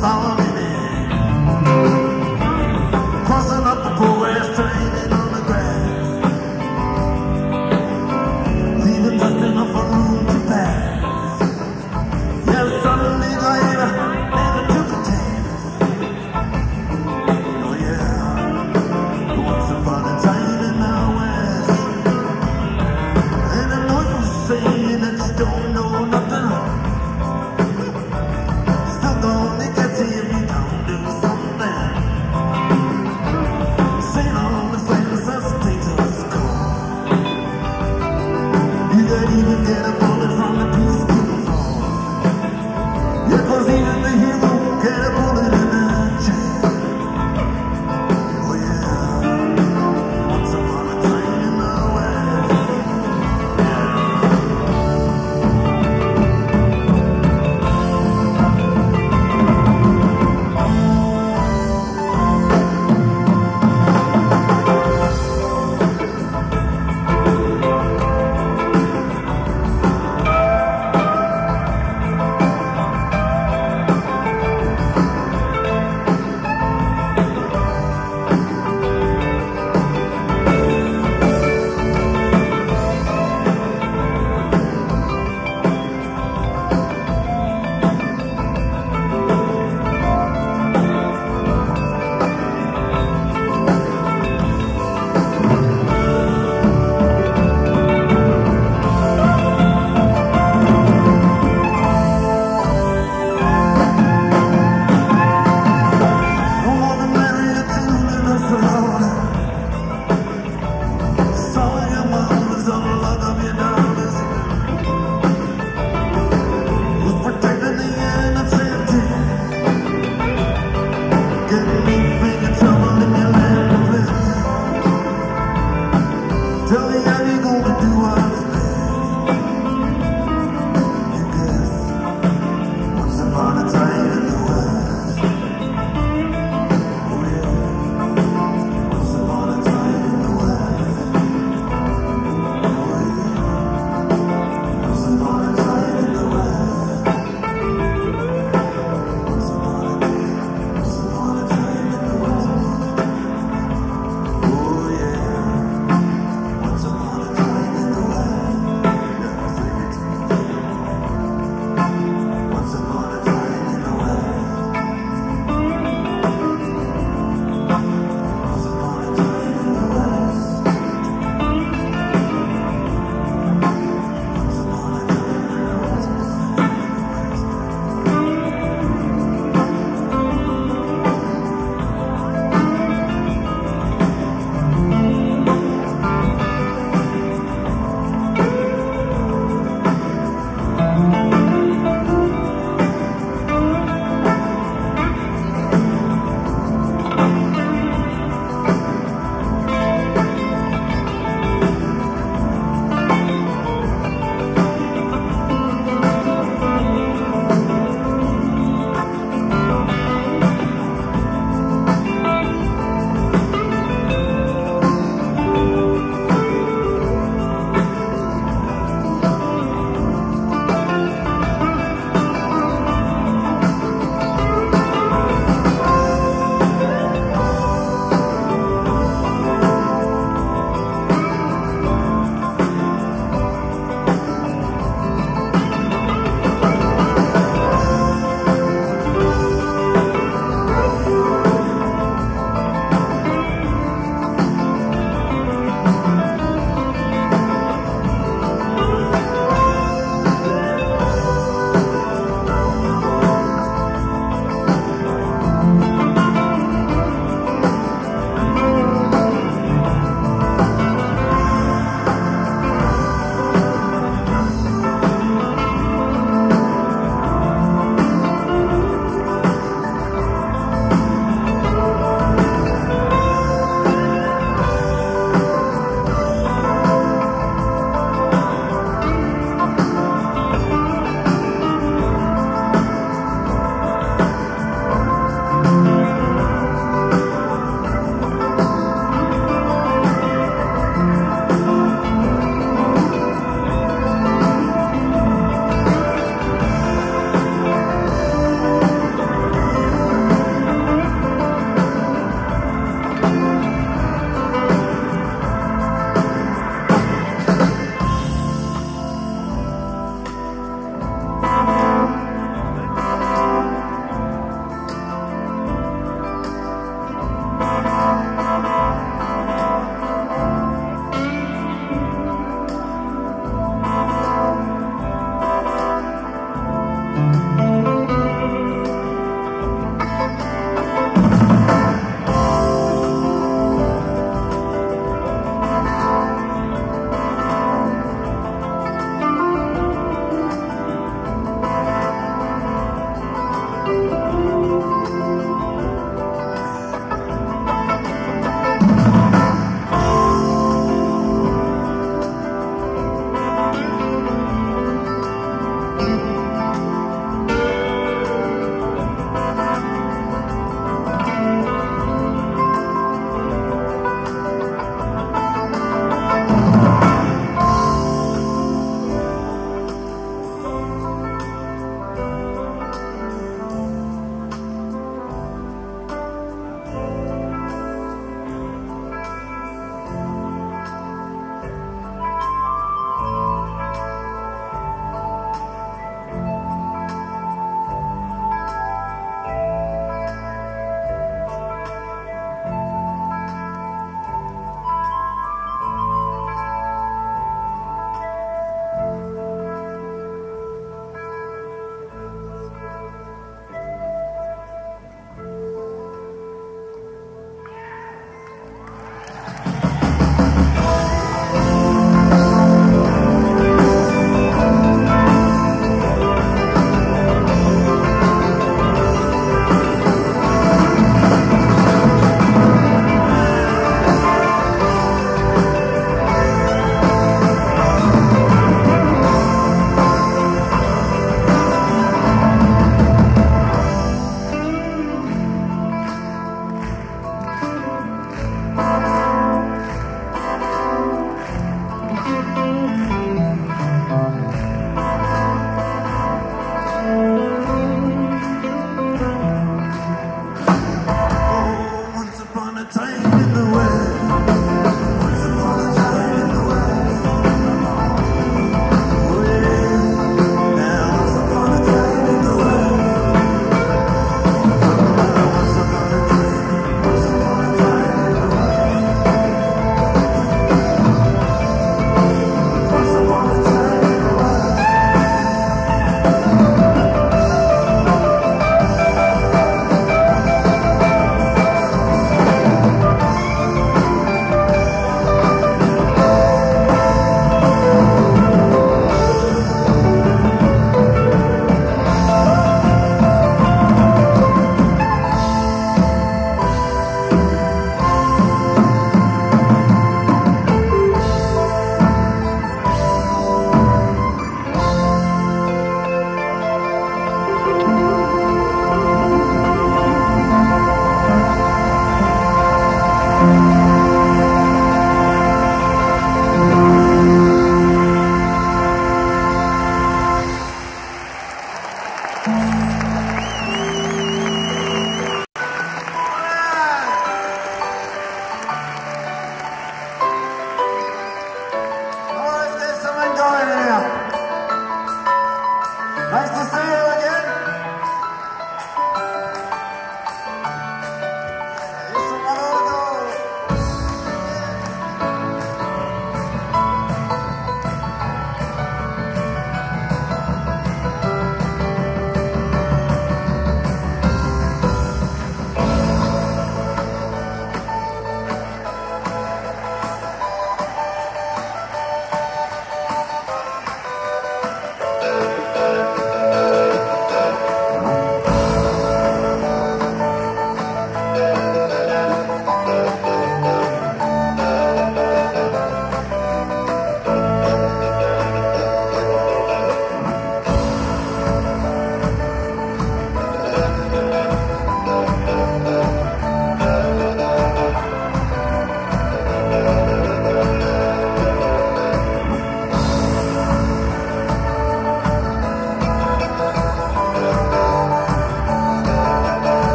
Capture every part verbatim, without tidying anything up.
follow me there. Crossing up the poor west train and on the grass, leaving just enough for room to pass. Yeah, suddenly later, never took a chance. Oh yeah, once upon a time in the west. And I know you're saying that you don't know nothing. Still gonna get to you if you don't do something. Saint on the flames, necessitates cold. You could even get a bullet from the peacekeeping phone. Yeah, cause even the hero get a bullet in the chain. Oh yeah, once upon a time in the west.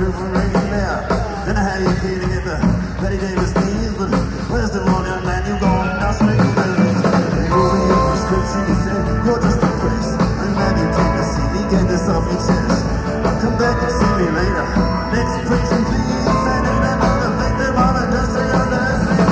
from rain there. Then I had you feeling in the Betty Davis knees, but where's the one young man you gone now straight to the knees? They roll me your prescription, you say you're just depressed, and then you take the C D, get this off your chest. Come back and see me later. Next patient, please. Sending them on the victim of industrial nursing.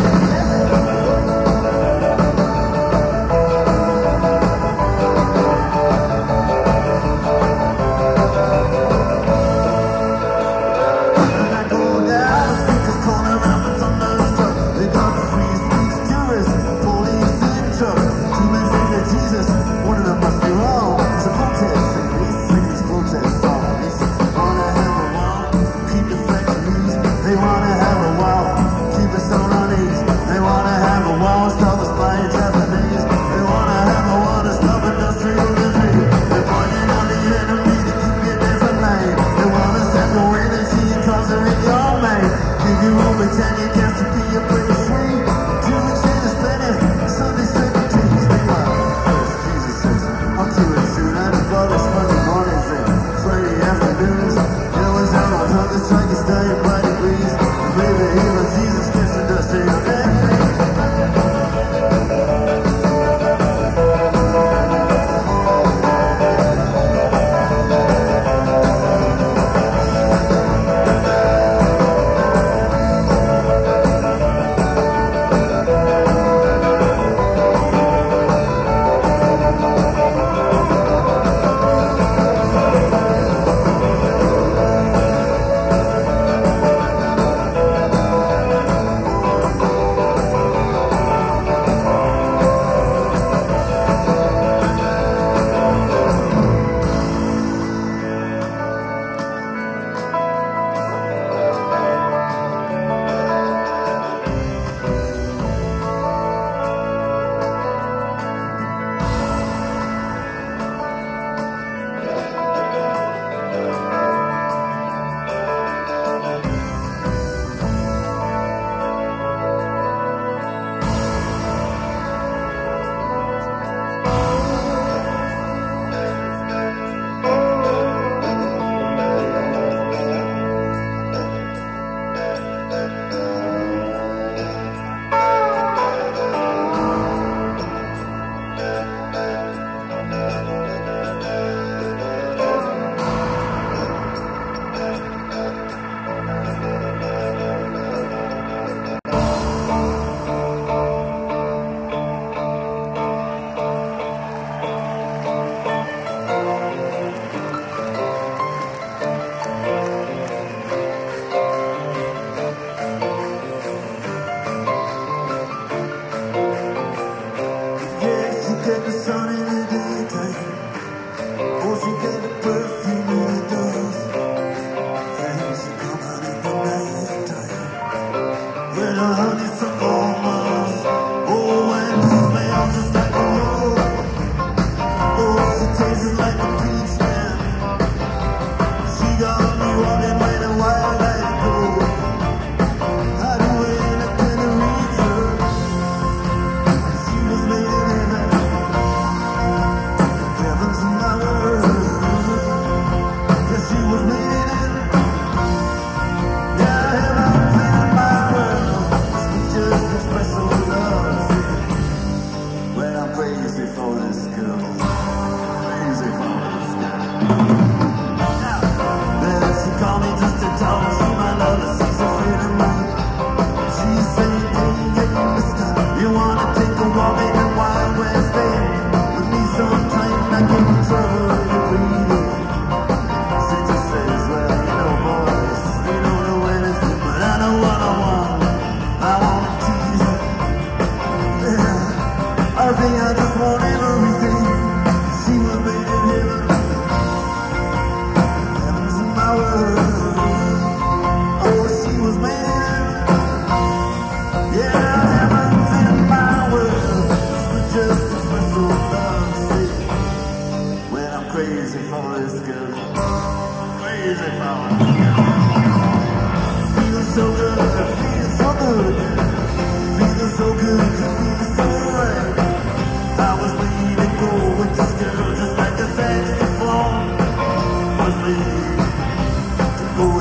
Going in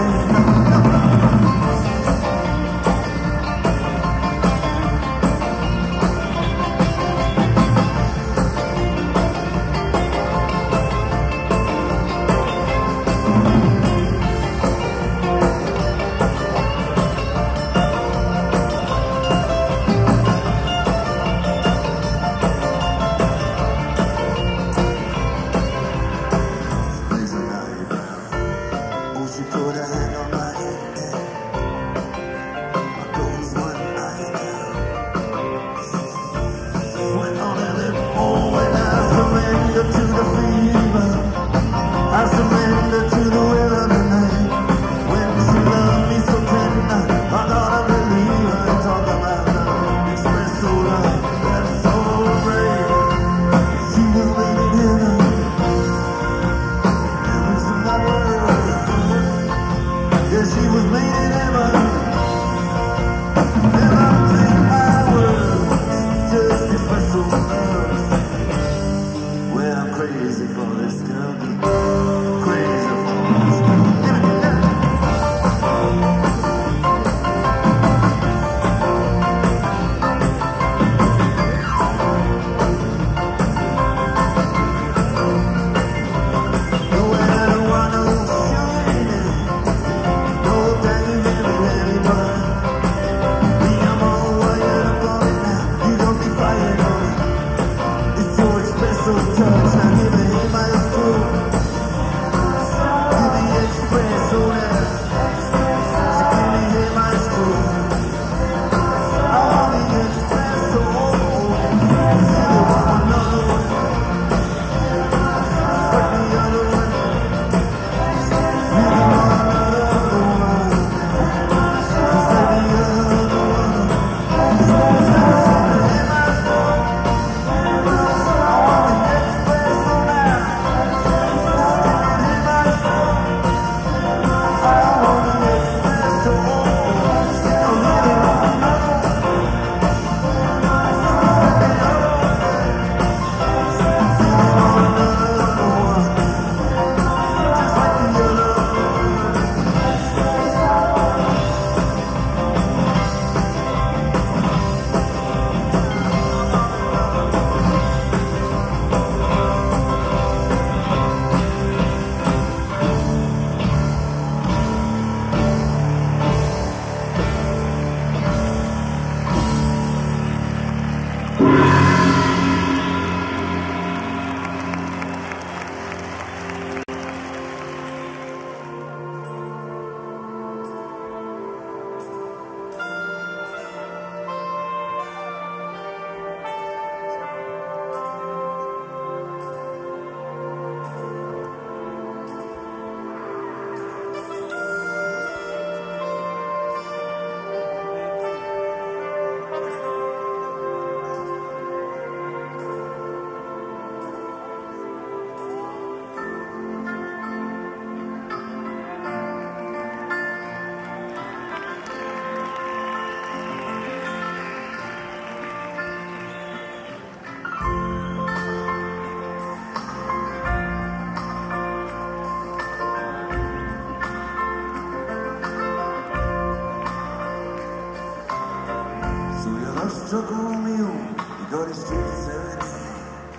struck a Romeo, he got his street serenade,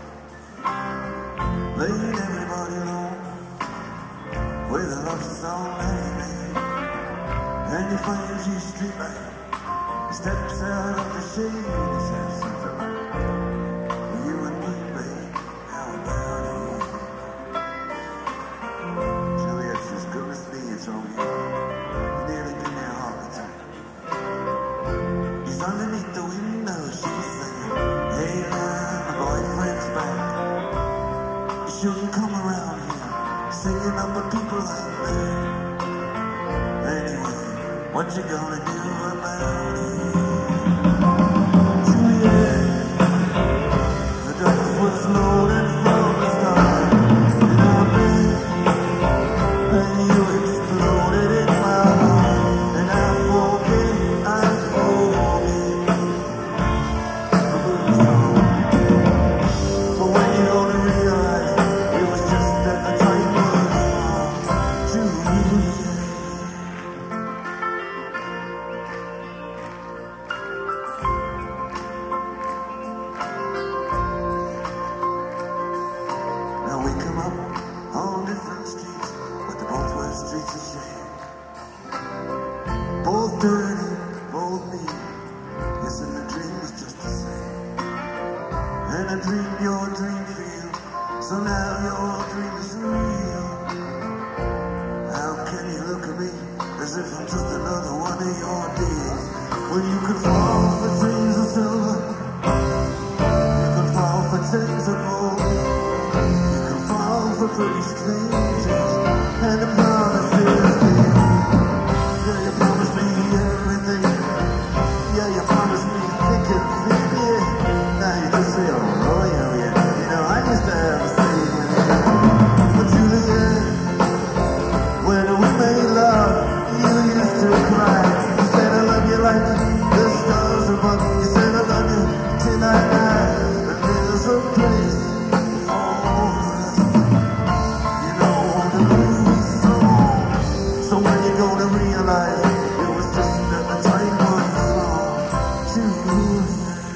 laid everybody alone with a love song that he made. And he finds his street light, he steps out of the shade, he says something like, you and me, babe, how about it? Juliet's as good as me, it's on you. You've nearly been there half the time. He's underneath the window, she's saying, hey, man, my boyfriend's back. You shouldn't come around here singing up at people like that. Anyway, what you gonna do about it? Juliet, the dice was loaded from the start, and I bet, and you exploded in my heart, and I forget, I forget the blues song. But when you gonna realize it was just that the time was wrong, Juliet. angels and the promises. Yeah, you promised me everything. Yeah, you promised me thick and thin. Yeah, now you just say, oh yeah, yeah. You know, I used to have a saying with you. But Juliet, when we made love, you used to cry. You said I love you like the stars above. You said I love you till I die. But there's a place for us, you know, the blues song. So when you gonna realize it was just that the time was wrong? Juliet.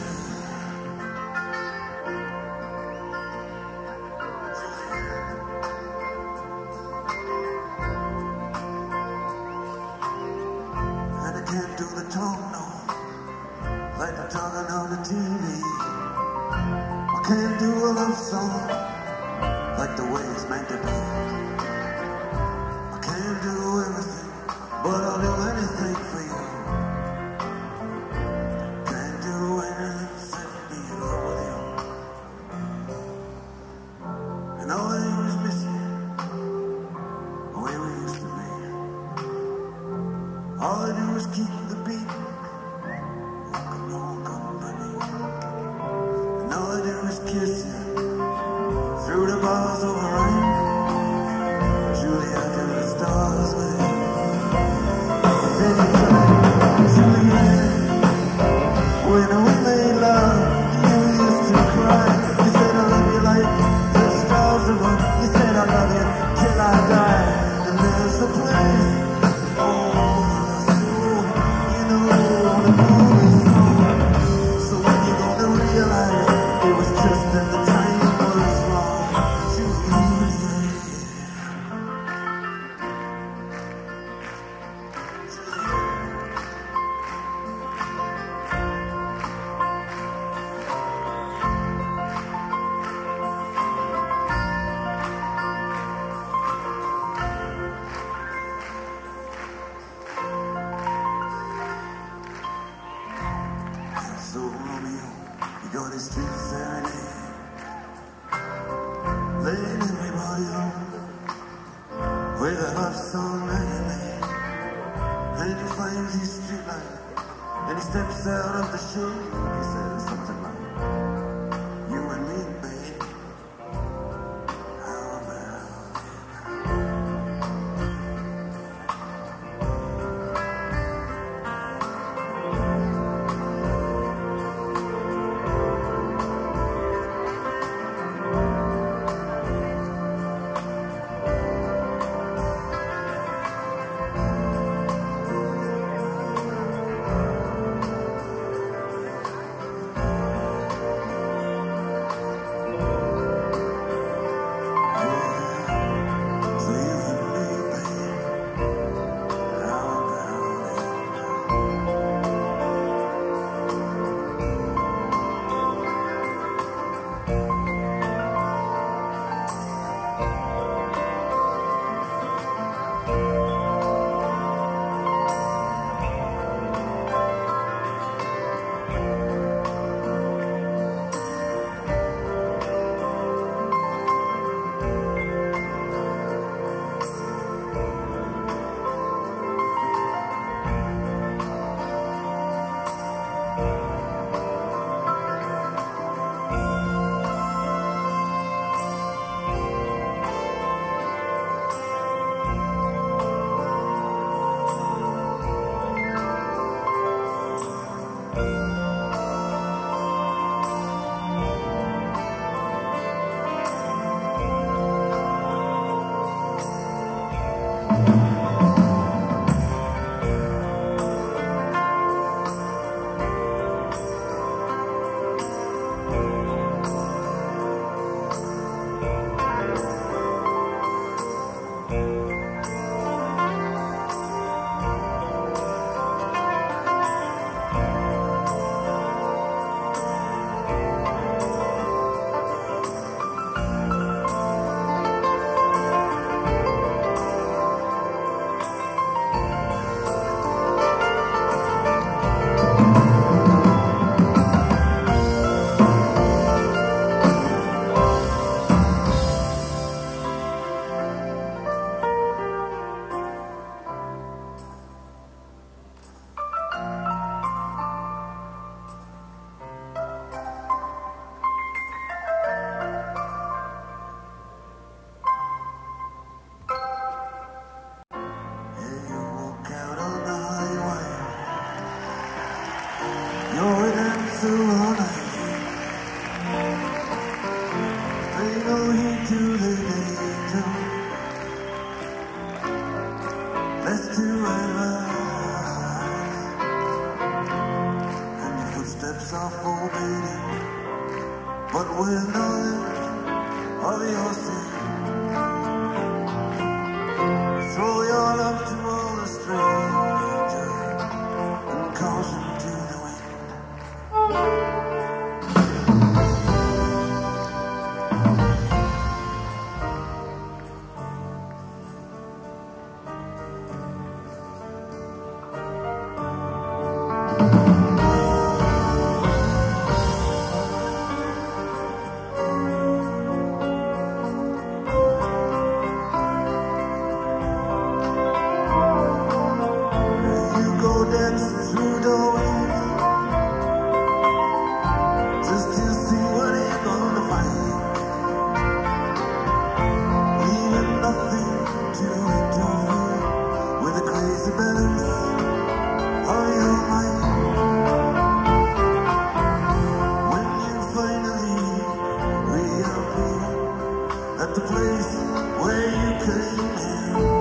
And I can't do the talk, no, like they're talking on the T V. I can't do a love song like the way it's meant to be. I can't do everything, but I'll do anything for you. Can't do anything except be in love with you. And all I do is miss you, the way we used to be. All I do is keep the beat, rock and roll company. And all I do is kiss you through the bars of rain. Julia, to the stars with you. Anytime, Julia, when we made love, you used to cry. You said I love you like the stars above. You said I love you till I die. And there's a place for us, you know, the movie song. So when you gonna realize it was just that the time was wrong? Julia. So Romeo, you got his street serenade, laying everybody home with a love song that he made. And he finds his street light, and he steps out of the shade. He says something like, you and me, babe, how about Let's do it right. And your footsteps are forbidden, but with knowledge of your sin. Throw your love to all the strangers and caution to the wind. Through the wind, just to see what you're gonna find. Leaving nothing to interfere with the crazy balance of your mind. When you finally reappear at the place where you came in,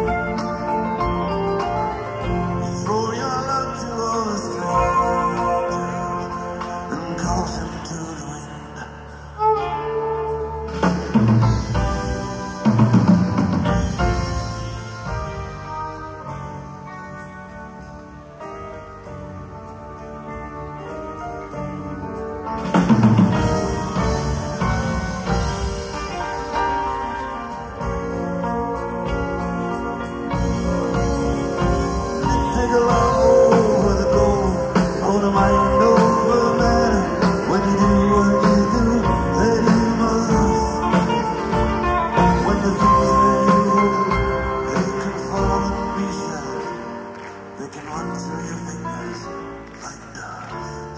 they can run through your fingers like dust.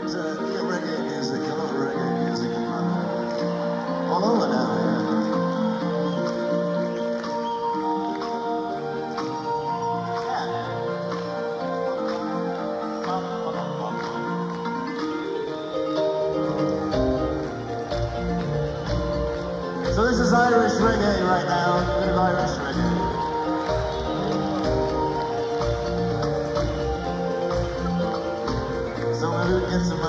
uh, you get reggae music, a lot of reggae music in London. All over now, yeah. So this is Irish reggae right now, a bit of Irish reggae. So maybe we can get some, uh,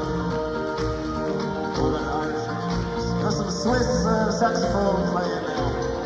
more than Irish reggae. Got some Swiss uh, saxophone playing now.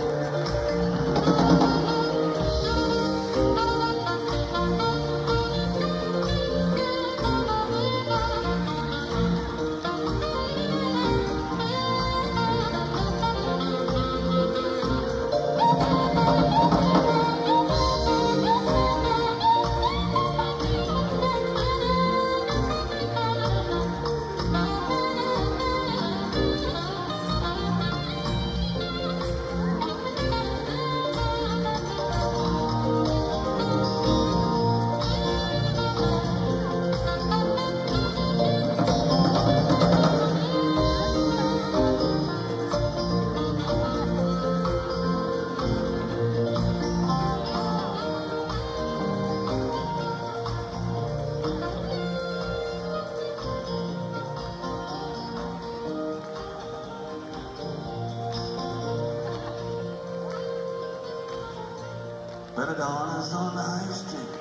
Better dollars on the high street,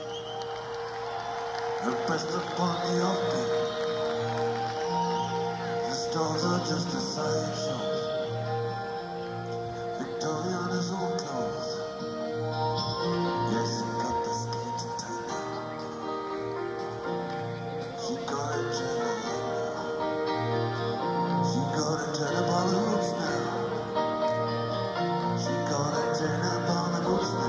the best upon the offbeat. The stores are just a sideshow. Victoriana's old clothes. Yes, she got the skin to turn out. She got a jello now. She got a turn up all the hoops now. She got a turn up all the hoops now.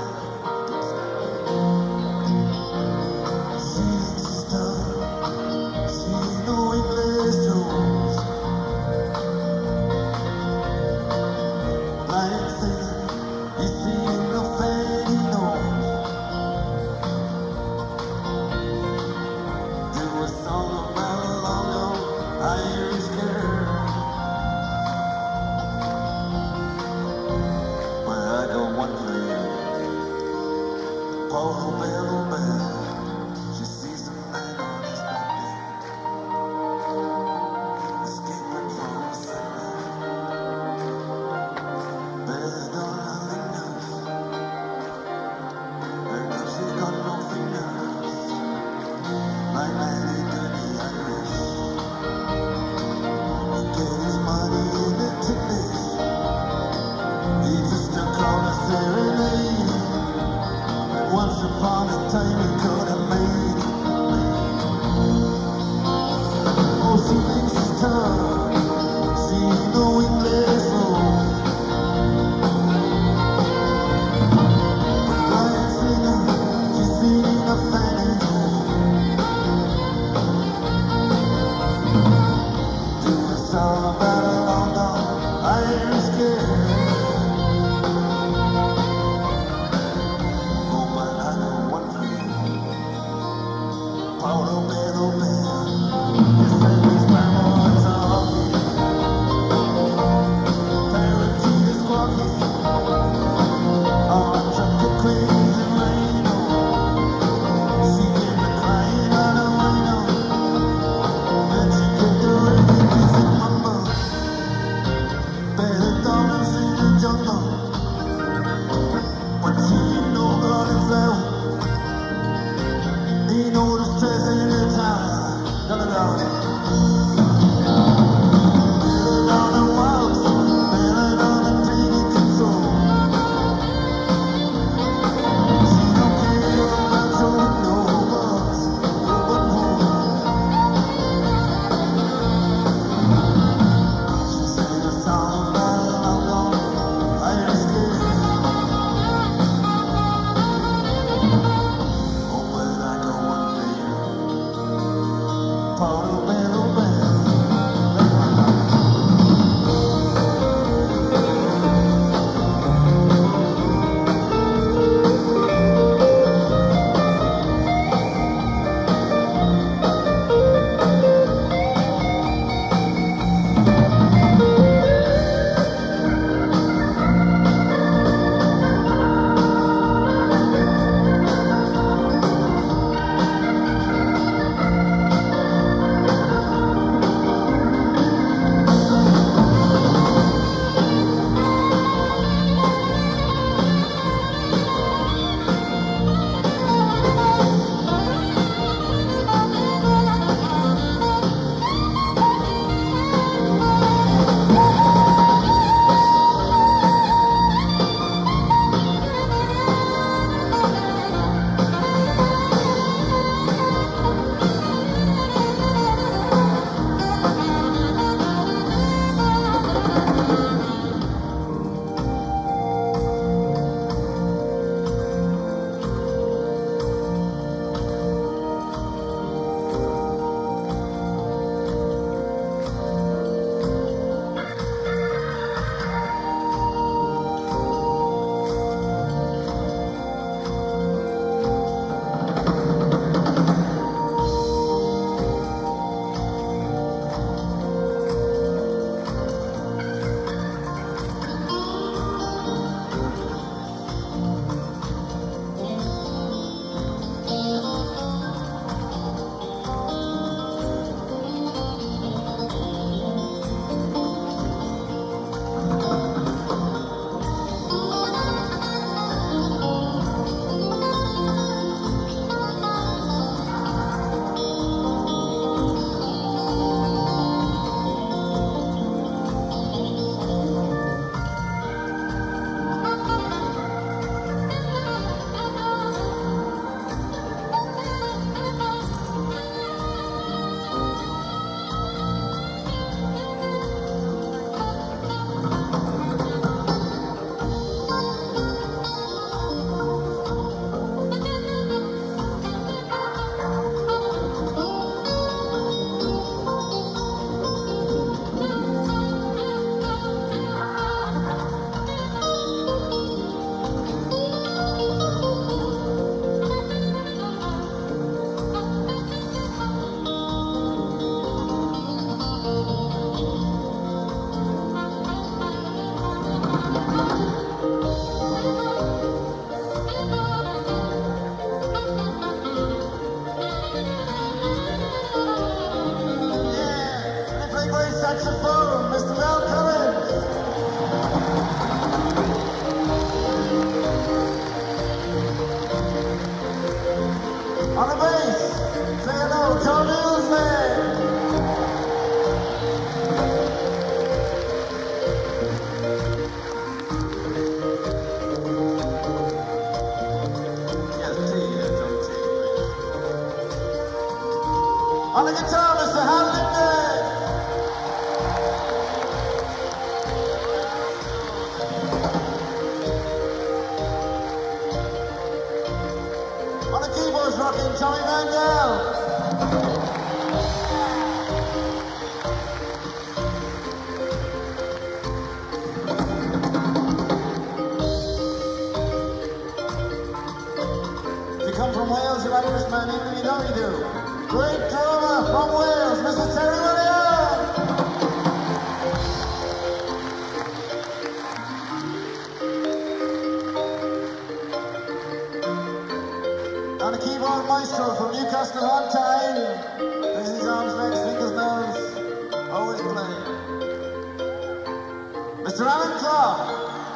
Once upon a time he could have made it. Oh, she thinks she's tough. She ain't no English road. Blind singer, she's singing a fanny do a song about a long dog Irish girl. Oh man, oh man, you say these grandmas are On the guitar, Mister Hamlin Day. On the keyboards, rocking Tommy Mandel. Come from Wales, you like this man, even if you know you do. Great drummer from Wales, Mister Terry Williams. And a keyboard maestro from Newcastle on Tyne. This is his arms, legs, fingers, nose. Always playing. Mister Alan Clark.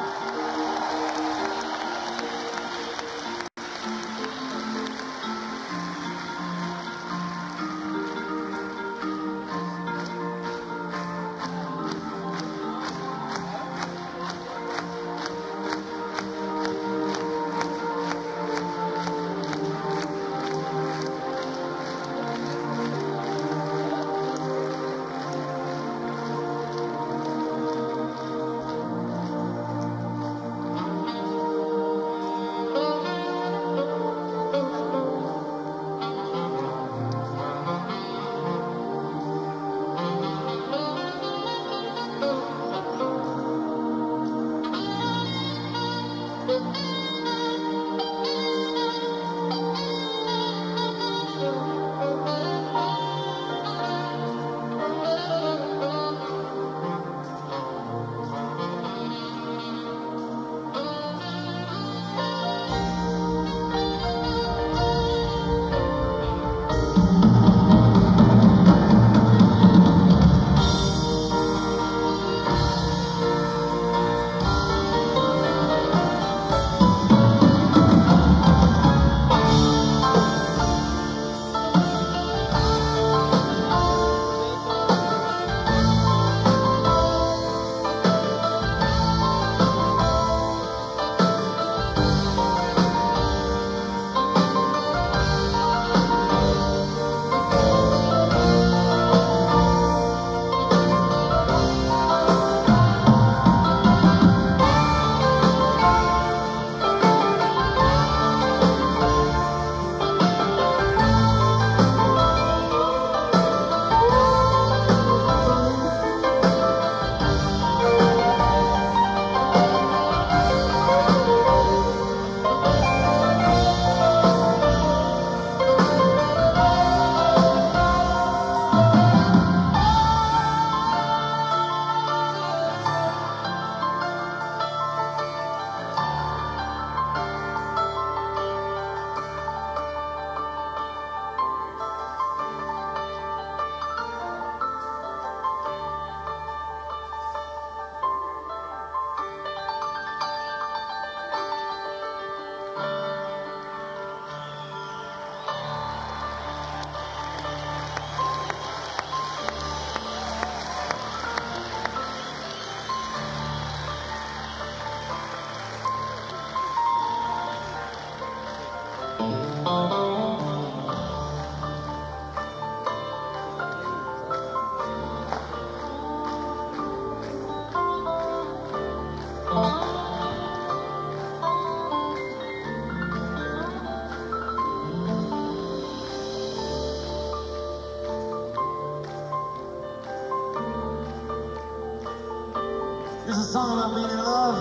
This is a song about being in love.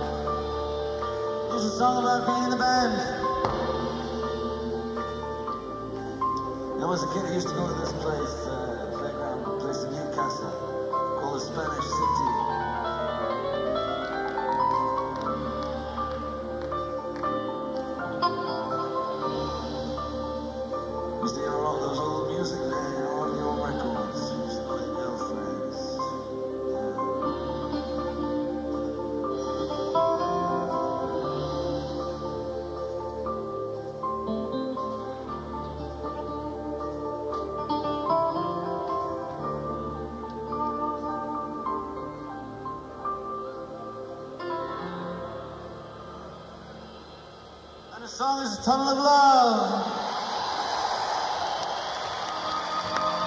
This is a song about being in the band. You know, as a kid I used to go to this place, uh, playground place in Newcastle, called the Spanish City. Used to hear all those old music there, all the old records. Used to know your girlfriends. And the song is Tunnel of Love.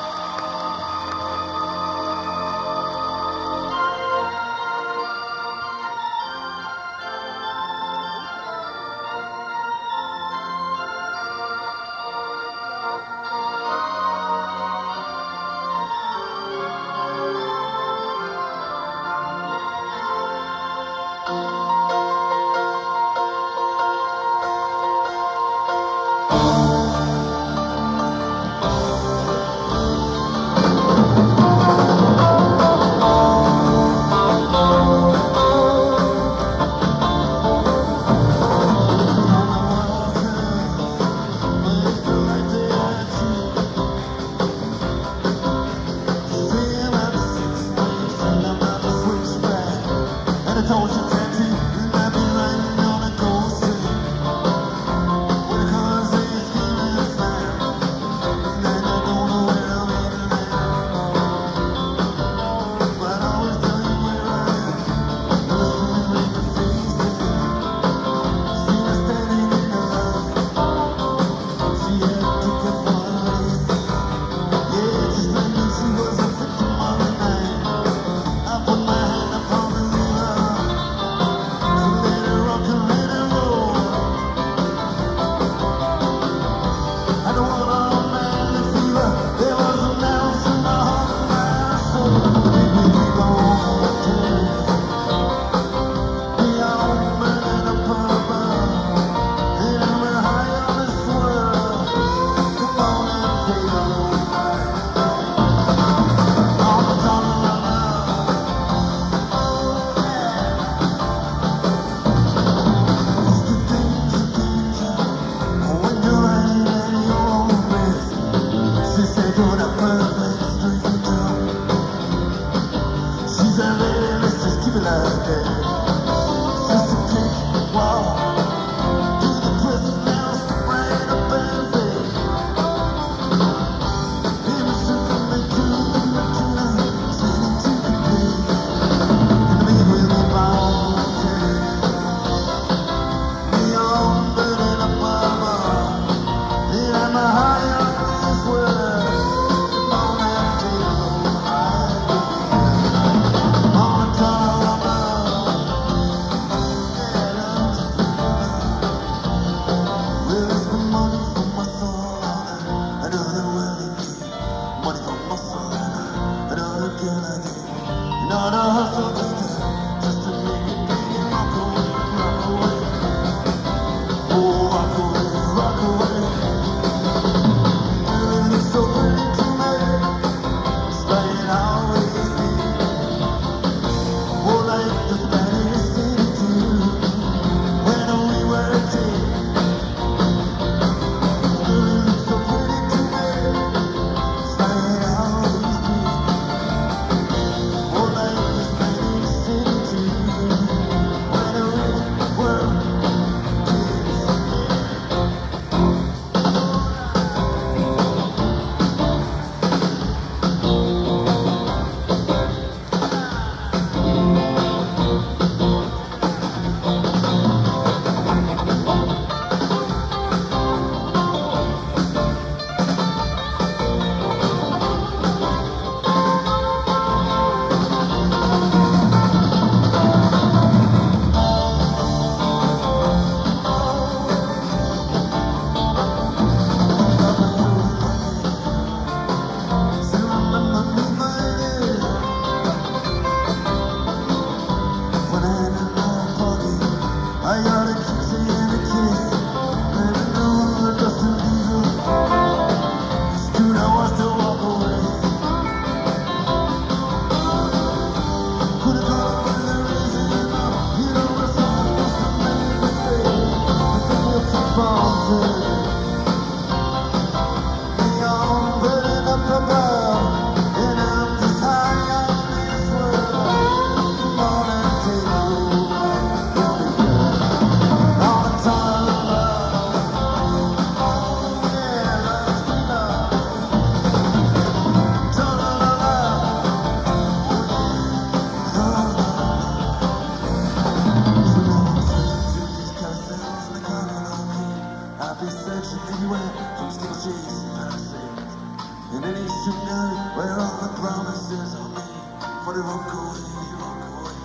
I'd be searching anywhere from steeplechase to Palisades, in any shingle where all the promises are made. For the rock away, rock away,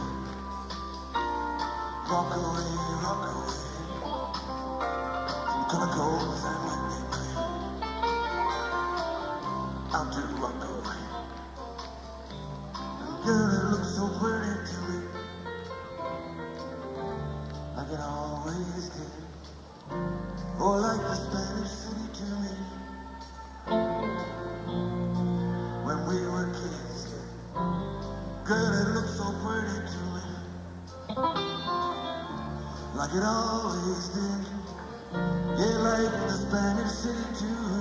rock away, rock away, from chemicals and windy rain, out to rock away. And girl, it looks so pretty to me, like it always did. Or like the Spanish city to me, when we were kids. Girl, it looked so pretty to me, like it always did. Yeah, like the Spanish city to me.